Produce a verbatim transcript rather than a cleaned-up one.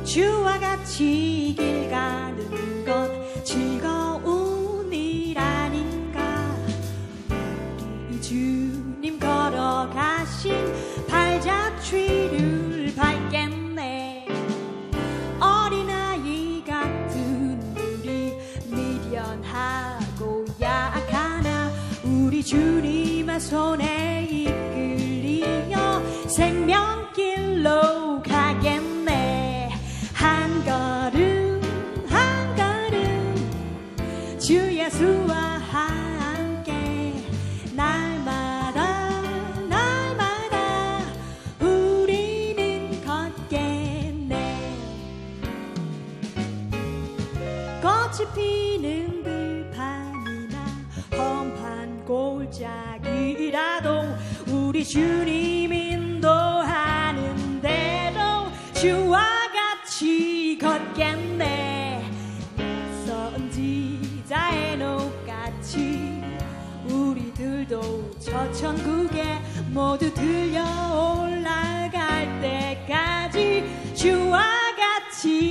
주와 같이 길 가는 것 즐거운 일 아닌가. 우리 주님 걸어가신 발자취를 밟겠네. 어린아이 같은 우리 미련하고 약하나 우리 주님의 손에 이끌리어 생명길로 가겠네. 한 걸음 한 걸음 주 예수와 함께 날마다 날마다 우리는 걷겠네. 꽃이 피는 들판이나 험한 골짜기라도 우리 주님 인도하는 대로 주와 같이 걷겠네. 선지자의 녹같이 우리들도 저 천국에 모두 들려 올라갈 때까지 주와 같이